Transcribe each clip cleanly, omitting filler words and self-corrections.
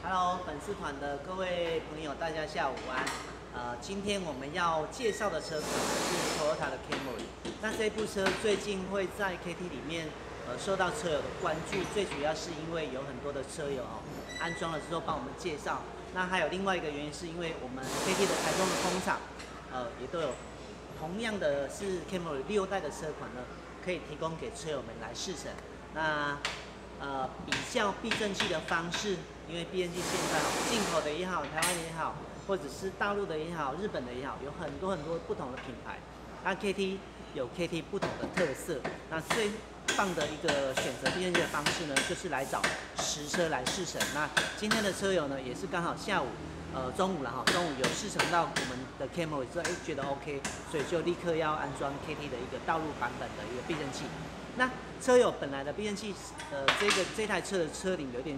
Hello， 粉丝团的各位朋友，大家下午安。今天我们要介绍的车款是 Toyota 的 Camry。那这部车最近会在 KT 里面受到车友的关注，最主要是因为有很多的车友安装了之后帮我们介绍。那还有另外一个原因是因为我们 KT 的台中的工厂也都有同样的是 Camry 6代的车款呢，可以提供给车友们来试乘。那比较避震器的方式，因为避震器现在进口的也好，台湾的也好，或者是大陆的也好，日本的也好，有很多不同的品牌。那 KT 有 KT 不同的特色。那最棒的一个选择避震器的方式呢，就是来找实车来试乘。那今天的车友呢，也是刚好下午中午了哈，中午有试乘到我们的 Camry 之后，觉得 OK， 所以就立刻要安装 KT 的一个道路版本的一个避震器。那车友本来的避震器，这台车的车龄有点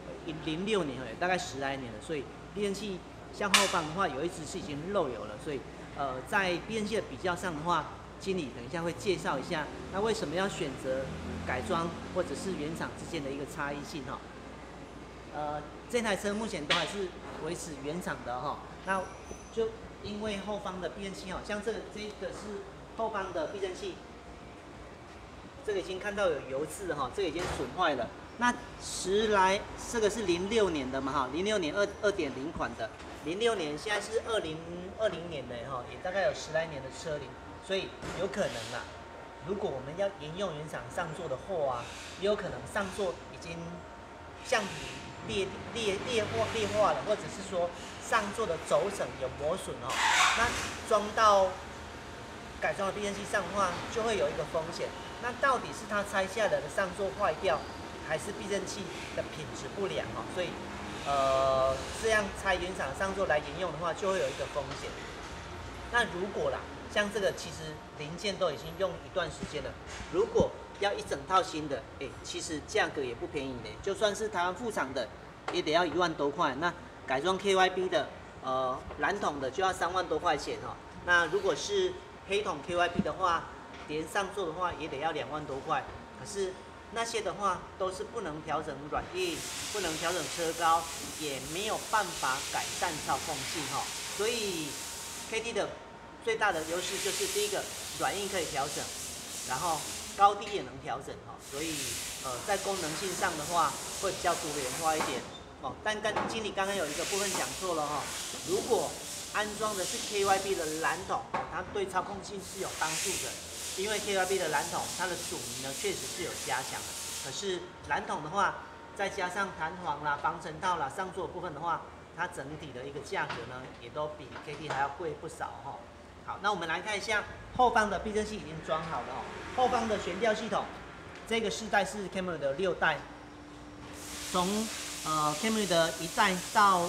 06年了，大概10来年了，所以避震器向后方的话有一只是已经漏油了，所以在避震器的比较上的话，经理等一下会介绍一下，那为什么要选择改装或者是原厂之间的一个差异性哈。这台车目前都还是维持原厂的哈，那就因为后方的避震器像这个是后方的避震器。这个已经看到有油渍哈，这个已经损坏了。那这个是06年的嘛哈，06年2.0款的，06年现在是2020年的哈，也大概有10来年的车龄，所以有可能啦。如果我们要沿用原厂上座的货啊，也有可能上座已经橡皮裂化了，或者是说上座的轴承有磨损哦，那装到改装的避震器上的话，就会有一个风险。那到底是它拆下来的上座坏掉，还是避震器的品质不良哦？所以这样拆原厂上座来沿用的话，就会有一个风险。那如果啦，像这个其实零件都已经用一段时间了，如果要一整套新的，其实价格也不便宜呢。就算是台湾副厂的，也得要1万多块。那改装 KYB 的，蓝桶的就要3万多块钱哈。那如果是黑桶 KYB 的话，连上座的话也得要2万多块，可是那些的话都是不能调整软硬，不能调整车高，也没有办法改善操控性哈。所以 KT 的最大的优势就是第一个软硬可以调整，然后高低也能调整哈。所以在功能性上的话会比较多元化一点哦。但经理刚刚有一个部分讲错了哈，如果安装的是 KYB 的蓝桶，它对操控性是有帮助的。因为 KYB 的蓝桶，它的阻尼呢确实是有加强的，可是蓝桶的话，再加上弹簧啦、防尘套啦、上座部分的话，它整体的一个价格呢，也都比 KT 还要贵不少哈。好，那我们来看一下后方的避震器已经装好了哦。后方的悬吊系统，这个世代是 Camry 的6代，从Camry 的1代到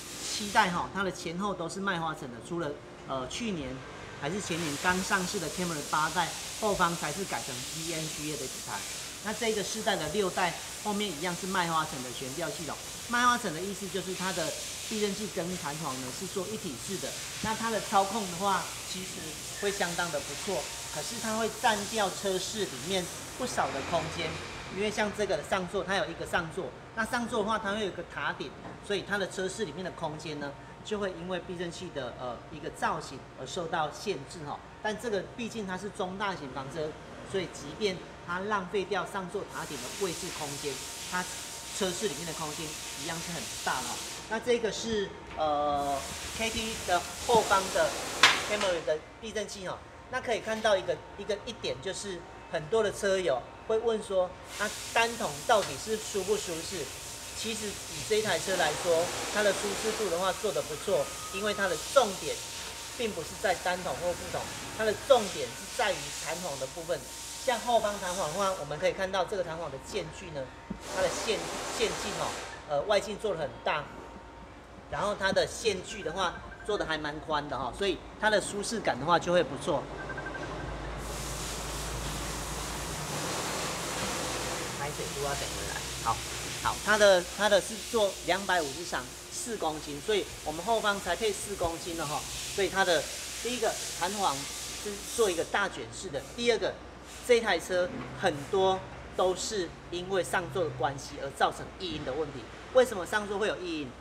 7代哈，它的前后都是麦花臣的，除了去年还是前年刚上市的 Camry 8代，后方才是改成 GNGA 的底盘。那这个世代的6代后面一样是麦花臣的悬吊系统。麦花臣的意思就是它的避震器跟弹簧呢是做一体式的。那它的操控的话，其实会相当的不错，可是它会占掉车室里面不少的空间。因为像这个上座，它有一个上座，那上座的话，它会有一个塔顶，所以它的车室里面的空间呢，就会因为避震器的一个造型而受到限制哈。但这个毕竟它是中大型房车，所以即便它浪费掉上座塔顶的位置空间，它车室里面的空间一样是很大的。那这个是KT 的后方的 Camry 的避震器哈。那可以看到一点就是很多的车友会问说，单筒到底是舒不舒适？其实以这一台车来说，它的舒适度的话做得不错，因为它的重点并不是在单筒或副筒，它的重点是在于弹簧的部分。像后方弹簧的话，我们可以看到这个弹簧的间距呢，它的线径外径做得很大，然后它的线距的话做得还蛮宽的哈，所以它的舒适感的话就会不错。排水都要等回来，好，它的是做250场4公斤，所以我们后方才配4公斤了哈。所以它的第一个弹簧是做一个大卷式的，第二个这台车很多都是因为上座的关系而造成异音的问题。 为什么上座会有异音？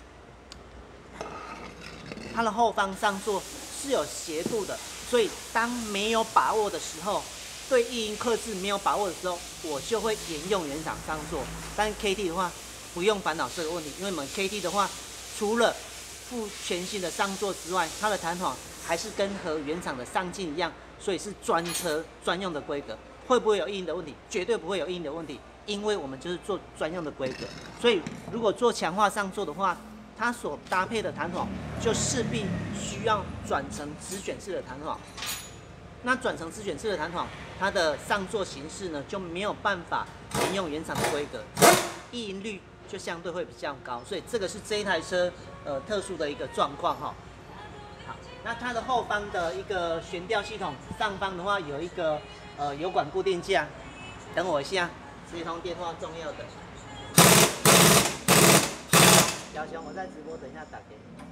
它的后方上座是有斜度的，所以当没有把握的时候，对异音克制没有把握的时候，我就会沿用原厂上座。但 KT 的话，不用烦恼这个问题，因为我们 KT 的话，除了附全新的上座之外，它的弹簧还是跟和原厂的上镜一样，所以是专车专用的规格。会不会有异音的问题？绝对不会有异音的问题，因为我们就是做专用的规格。所以如果做强化上座的话，它所搭配的弹簧就势必需要转成直卷式的弹簧。那转成直卷式的弹簧，它的上座形式呢就没有办法沿用原厂的规格，异音率就相对会比较高。所以这个是这一台车特殊的一个状况哈。好，那它的后方的一个悬吊系统，上方的话有一个油管固定架。等我一下，这通电话重要的。小熊，我在直播，等一下打给你。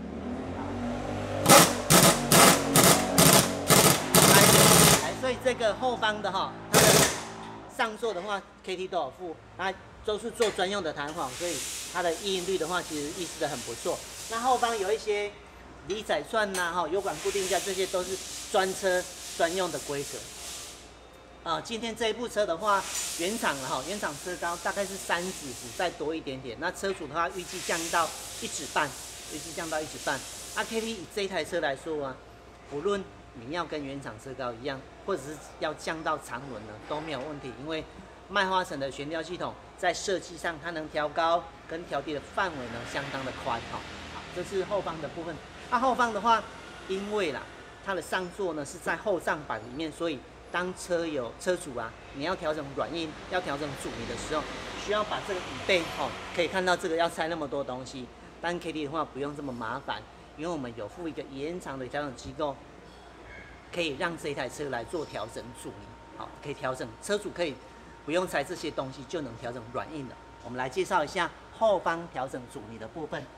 来，所以这个后方的哈，它的上座的话 ，KT 都有附，它都是做专用的弹簧，所以它的异音率的话，其实抑制的很不错。那后方有一些离载串呐，哈，油管固定架，这些都是专车专用的规格。今天这一部车的话，原厂车高大概是3指再多一点点。那车主的话预计降到1指半，那 KT 以这一台车来说啊，不论你要跟原厂车高一样，或者是要降到长轮呢，都没有问题，因为麦花臣的悬吊系统在设计上，它能调高跟调低的范围呢相当的宽哈。好，这是后方的部分。那后方的话，因为啦，它的上座呢是在后上板里面，所以当车主啊，你要调整软硬，要调整阻尼的时候，需要把这个椅背可以看到这个要拆那么多东西。但 KT 的话不用这么麻烦，因为我们有附一个延长的调整机构，可以让这台车来做调整阻尼。好，可以调整，车主可以不用拆这些东西就能调整软硬的。我们来介绍一下后方调整阻尼的部分。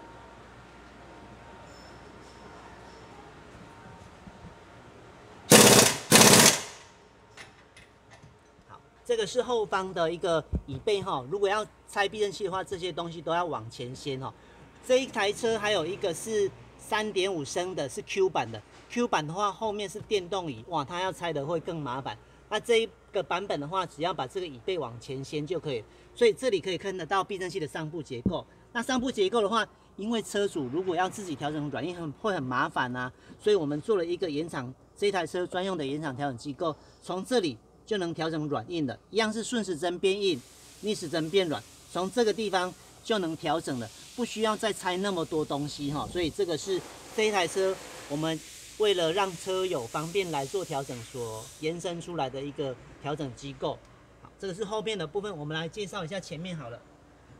这个是后方的一个椅背哈，如果要拆避震器的话，这些东西都要往前掀哈。这一台车还有一个是3.5升的，是 Q 版的。Q 版的话，后面是电动椅，哇，它要拆的会更麻烦。那这一个版本的话，只要把这个椅背往前掀就可以。所以这里可以看得到避震器的上部结构。那上部结构的话，因为车主如果要自己调整软硬会很麻烦啊，所以我们做了一个延长这台车专用的延长调整机构，从这里就能调整软硬的，一样是顺时针变硬，逆时针变软，从这个地方就能调整了，不需要再拆那么多东西哈。所以这个是这一台车我们为了让车友方便来做调整所延伸出来的一个调整机构。好，这个是后面的部分，我们来介绍一下前面好了。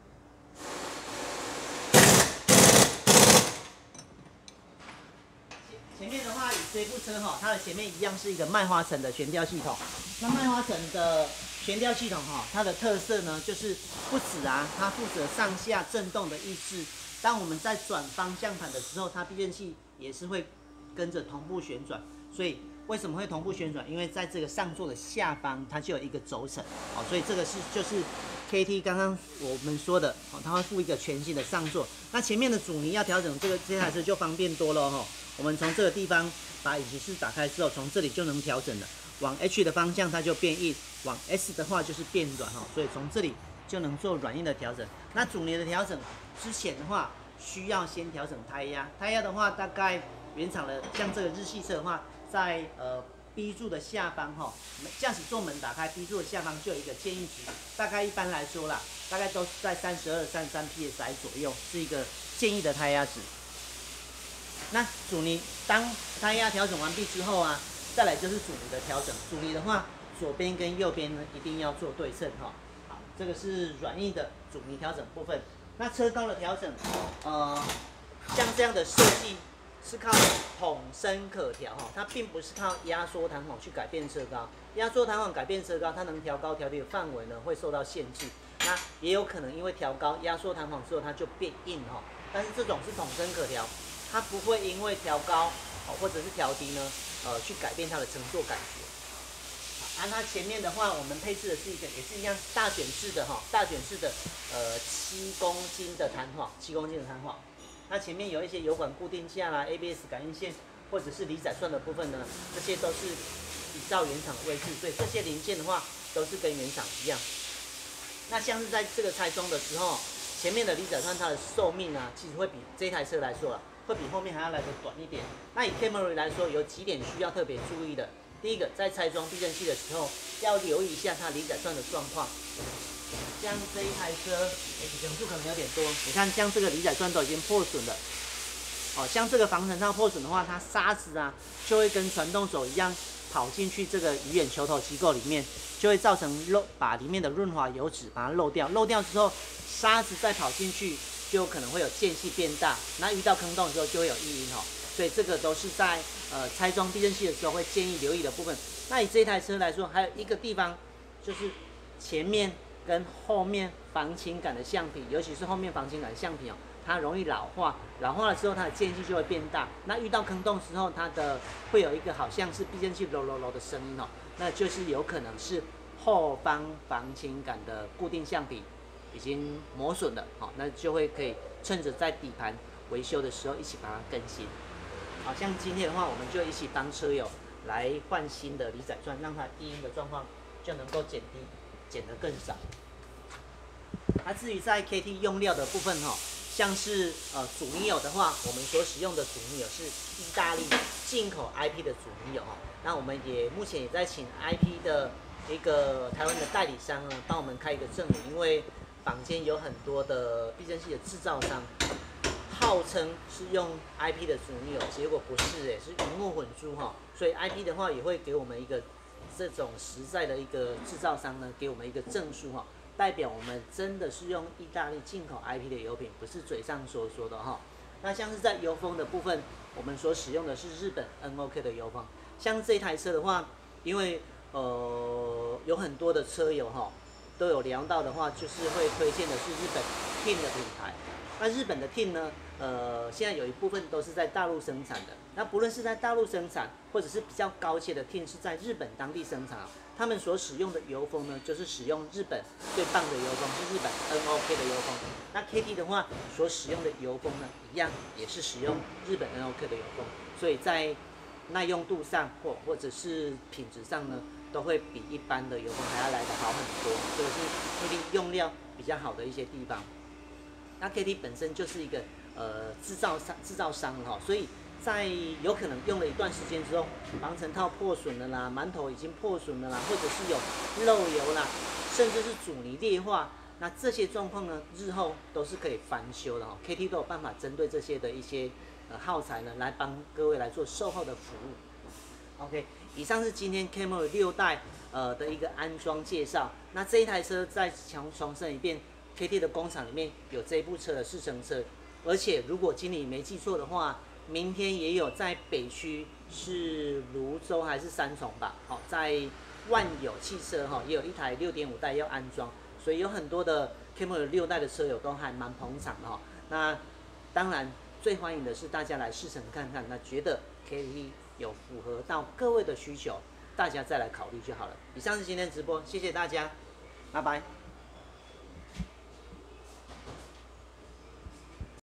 前面的话，以这部车哈，它的前面一样是一个麦花臣的悬吊系统。那麦花臣的悬吊系统哈，它的特色呢，就是不止啊，它负责上下震动的抑制。当我们在转方向盘的时候，它避震器也是会跟着同步旋转。所以为什么会同步旋转？因为在这个上座的下方，它就有一个轴承，哦，所以这个就是 KT 刚刚我们说的，哦，它会附一个全新的上座。那前面的阻尼要调整，这台车就方便多了哈。我们从这个地方把引擎室打开之后，从这里就能调整了。往 H 的方向它就变硬，往 S 的话就是变软哈。所以从这里就能做软硬的调整。那阻尼的调整之前的话，需要先调整胎压。胎压的话，大概原厂的像这个日系车的话，在B 柱的下方哈，驾驶座门打开 B 柱的下方就有一个建议值，大概一般来说啦，大概都是在32、33 PSI 左右，是一个建议的胎压值。那阻尼当胎压调整完毕之后啊，再来就是阻尼的调整。阻尼的话，左边跟右边呢一定要做对称哈。好，这个是软硬的阻尼调整部分。那车高的调整，像这样的设计是靠筒身可调哈，它并不是靠压缩弹簧去改变车高。压缩弹簧改变车高，它能调高调低的范围呢会受到限制。那也有可能因为调高压缩弹簧之后它就变硬哈，但是这种是筒身可调。它不会因为调高或者是调低呢，去改变它的乘坐感觉。好， 它前面的话，我们配置的是一个也是一样大卷式的大卷式的7公斤的弹簧，7公斤的弹簧。那前面有一些油管固定架啦、ABS 感应线或者是离载栓的部分呢，这些都是依照原厂的位置，所以这些零件的话都是跟原厂一样。那像是在这个拆装的时候，前面的离载栓它的寿命啊，其实会比这台车来说啊，会比后面还要来得短一点。那以 Camry 来说，有几点需要特别注意的。第一个，在拆装避震器的时候，要留意一下它离载栓的状况。像这一台车，整数可能有点多。你看，像这个离载栓都已经破损了。像这个防尘套破损的话，它沙子啊就会跟传动手一样跑进去这个鱼眼球头机构里面，就会造成把里面的润滑油脂把它漏掉。漏掉之后，沙子再跑进去，就可能会有间隙变大。那遇到坑洞的时候就会有异音所以这个都是在拆装避震器的时候会建议留意的部分。那以这台车来说，还有一个地方就是前面跟后面防倾杆的橡皮，尤其是后面防倾杆的橡皮它容易老化，老化了之后它的间隙就会变大。那遇到坑洞之后，它的会有一个好像是避震器咯咯咯的声音那就是有可能是后方防倾杆的固定橡皮已经磨损了那就会可以趁着在底盘维修的时候一起把它更新。好像今天的话，我们就一起帮车友来换新的离载栓，让它异音的状况就能够减低，减得更少。至于在 KT 用料的部分像是阻尼油的话，我们所使用的阻尼油是意大利进口 IP 的阻尼油那我们目前也在请 IP 的一个台湾的代理商呢，帮我们开一个证明，因为坊间有很多的避震器的制造商。号称是用 IP 的阻尼油，结果不是是鱼目混珠所以 IP 的话也会给我们一个这种实在的一个制造商呢，给我们一个证书代表我们真的是用意大利进口 IP 的油品，不是嘴上所说的那像是在油封的部分，我们所使用的是日本 NOK 的油封。像这台车的话，因为有很多的车友都有聊到的话，就是会推荐的是日本 TIN 的品牌。那日本的 TIN 呢，现在有一部分都是在大陆生产的。那不论是在大陆生产，或者是比较高阶的 TIN 是在日本当地生产他们所使用的油封呢，就是使用日本最棒的油封，是日本 NOK 的油封。那 KT 的话，所使用的油封呢，一样也是使用日本 NOK 的油封，所以在耐用度上或者是品质上呢，都会比一般的油封还要来得好很多。这个是 KT 用料比较好的一些地方。那 KT 本身就是一个制造商所以在有可能用了一段时间之后，防尘套破损了啦，馒头已经破损了啦，或者是有漏油啦，甚至是阻尼裂化，那这些状况呢，日后都是可以翻修的KT 都有办法针对这些的一些耗材呢，来帮各位来做售后的服务。OK， 以上是今天 Camry 6代的一个安装介绍。那这一台车再重申一遍。KT 的工厂里面有这部车的试乘车，而且如果经理没记错的话，明天也有在北区是泸州还是三重吧？在万有汽车也有一台6.5代要安装，所以有很多的 Camry 6代的车友都还蛮捧场的那当然最欢迎的是大家来试乘看看，那觉得 KT 有符合到各位的需求，大家再来考虑就好了。以上是今天的直播，谢谢大家，拜拜。